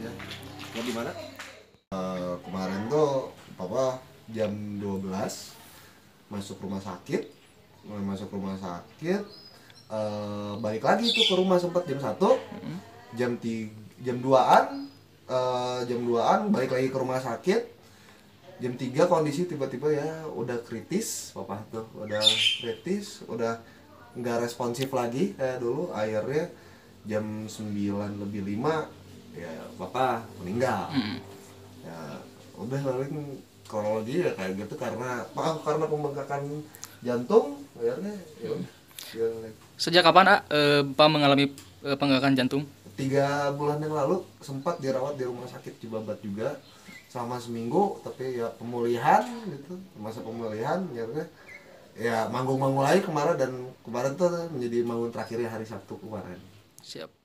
ya. Lo di mana? Kemarin tuh papa jam 12 masuk rumah sakit. Balik lagi tuh ke rumah sempat jam 1. Jam 3, jam 2-an balik lagi ke rumah sakit. Jam 3 kondisi tiba-tiba ya udah kritis, papa tuh udah kritis, udah nggak responsif lagi kayak dulu. Akhirnya jam 9 lebih 5 ya papa meninggal. Ya udah paling kronologi ya kayak gitu karena pembengkakan jantung akhirnya ya udah. Sejak kapan Bapak mengalami pembengkakan jantung? 3 bulan yang lalu sempat dirawat di rumah sakit Cibabat juga selama seminggu, tapi ya pemulihan gitu, masa pemulihan ya manggung-manggung lagi kemarin, dan kemarin tuh menjadi manggung terakhirnya hari Sabtu kemarin. Siap.